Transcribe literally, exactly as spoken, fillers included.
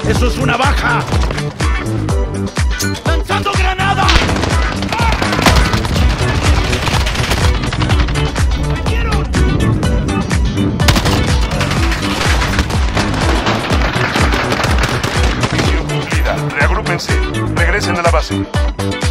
¡Eso es una baja! ¡Lanzando granada! Misión cumplida. Reagrúpense. Regresen a la base.